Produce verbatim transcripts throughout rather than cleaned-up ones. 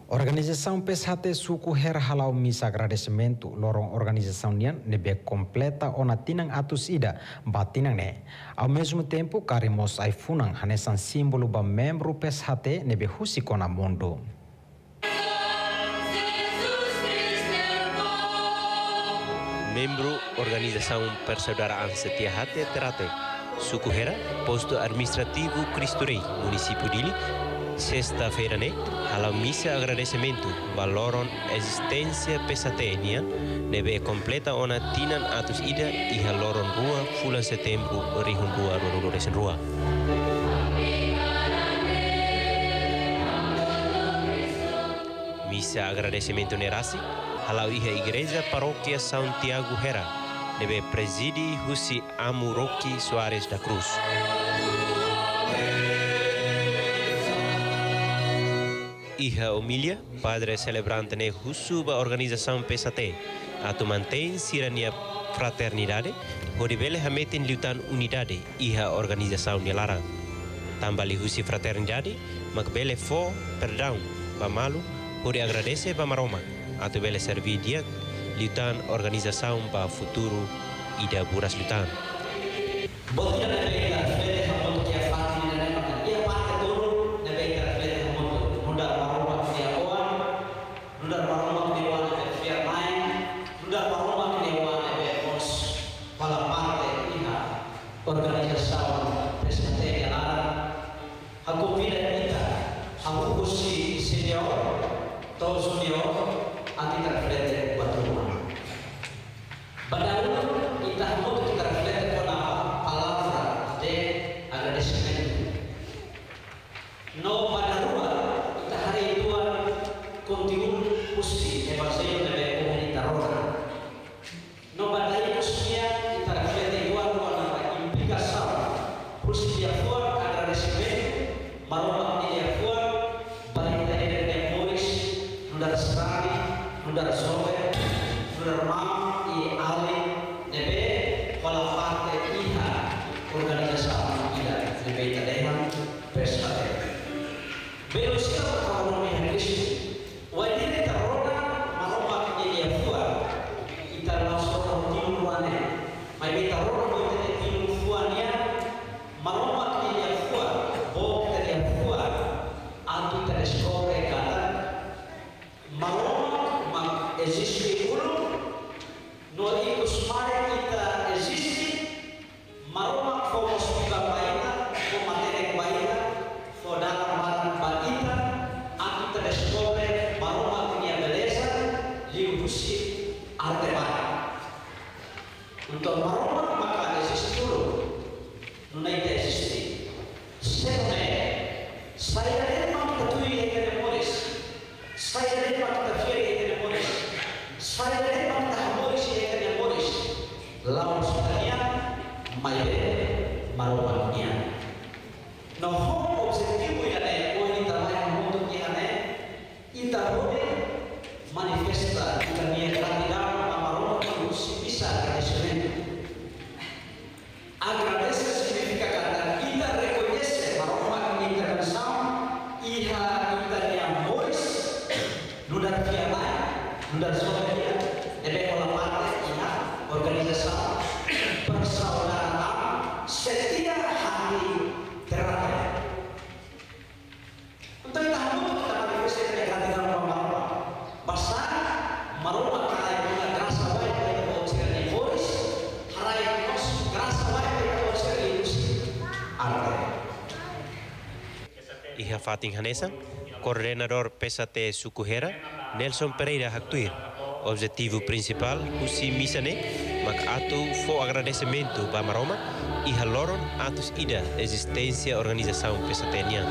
Organização P S H T suku her halau misa agradecimento lorong organização nian nebe completa ona tinang atus ida batinang ne. Ao mesmo tempo karimos ai funang hanesan símbolo ba membro P S H T nebe husikona mundo. Membro Organização Persaudaraan Setia Hati Terate, suku Hera, posto administrativo Cristo Rei, município Dili, sexta-feira né, halau misa agradecimento valoron existência pesatenia, nebe completa ona tinan atus ida e haloron rua fulan setembro rihun rua rua rua rua. Misa agradecimento nerasi, halau iha igreja paróquia Santiago Hera, nebe presidi Husi Amu Rocky Soares da Cruz. Iha Omilia, padre celebrante ne Husuba organização P S H T, atu mantém sirania fraternidade, hodibele hametin liutan unidade, iha organização nilarang. Tambali Husi fraternidade, makbele fo perdão, bamalu, hodi agradece bamaroma, atu bele servir dia, liutan organização ba futuro ida buras liutan. Organização P S H T Nilarang, aku tidak kita, aku kursi senior, atau junior, anti terflete buat rumah. Padahal kita mau kita terflete pada palavra de agradecimento. No pada rumah kita hari itu continue kursi evangelio de comunidad roda. No pada itu kursinya kita terflete igual Kursi dia kuat, agradecimento, maroma dia kuat, balik dari memoris, nudar sekali, nudar sobe, nudar mam, i ali, nebe, kalau partai iha, organisasi ida, nebe tadehan, P S H T. Berusia kalau yang Kristus, wajib terroda, maroma dia kuat, kita langsung timuruannya, mai terroda boleh timuruannya. Maroma que ele foi, bom que ele foi, anto telescópio cada, maroma mas existe uno, no ikut mari kita existe, maroma fomos juga baina, fomos materi baina, fodala maran baina, anto telescópio maroma que ele beleza, liusi arte baina. Untuk maroma maka existe uno. Non esiste. Secondo saya memang ketui yang memoris. Saya memang terfiari yang memoris. Saya memang terhamoris yang memoris. Lalu sebenarnya maile marumatnya. No objetivo yang ada, oh ini terlalu untuk yang ada. Kita boleh manifesta kita niat dalam amarumat harus bisa agradecimento. Agradecer significa que kita reconhece maroma intervenção iha kita de amores nudar fiamai nudar soberia ebe ola parte iha organização persaudaraan setia hati terate untuk kita hamut kita manifestasi kehadiran maroma basta maroma kaya punya kerasa baik dari bocil di voice harai nos kerasa baik Iha Fatin Hanesa, coordenador P S H T suku Hera, Nelson Pereira Haktuir. Objetivo principal, Husi Misane, mak atu fo agradecimento ba maroma, iha loron atus ida existência organização P S H T nian.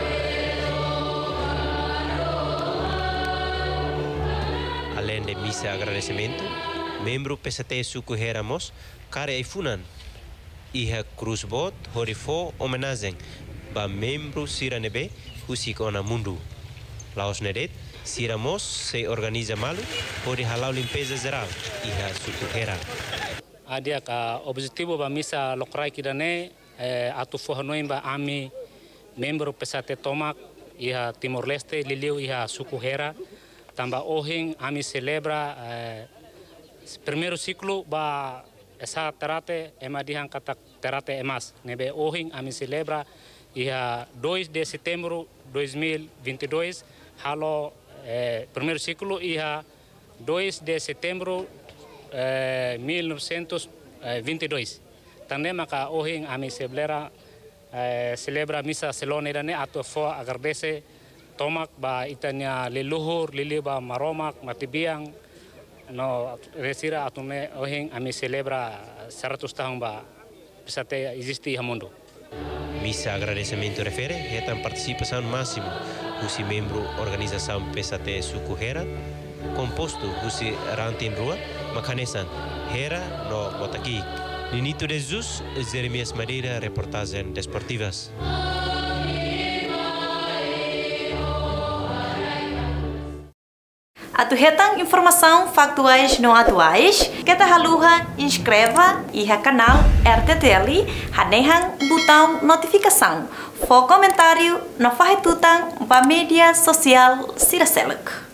Além de misa agradecimento, membro P S H T suku Hera mos, kare ai funan, iha cruzbot horifo homenagem ba membro siranebe husikona mundo. Laos nedet siramos se organiza malu hori halau limpeza geral iha suku Hera. Adia ka objetivo ba misa lokrai kidane eh, atu fohanoi ba ami membro P S H T tomak iha Timor Leste, liliu iha suku Hera, tambah ohing ami celebra eh, primeiro ciclo ba essa terate emadihan kata terate emas, nebe ohing ami celebra iha dois de setembro dois mil e vinte e dois, halo eh, primeiro ciclo iha dois de setembro eh, mil novecentos e vinte e dois. Também maka ohing ami celebra eh, celebra misa selone dane atau fo agradece tomak ba itanya leluhur lili ba maromak matibiang no resira atume ohing ami celebra seratus tahun ba pesate existi hamundo. Misa agradecimento refere retam participação máximo usi membro organização P S A T Suku Hera composto usi rantin rua makanesan Hera no Motaki. Ninito de Jesus, Jeremias Madeira, reportagem desportivas. Atuhetang informação factuais não atuais, kita haluha inscreva e canal R T T L, hanehang botão notificação, for comentário no fahetutang ba mídia social Siraseluk.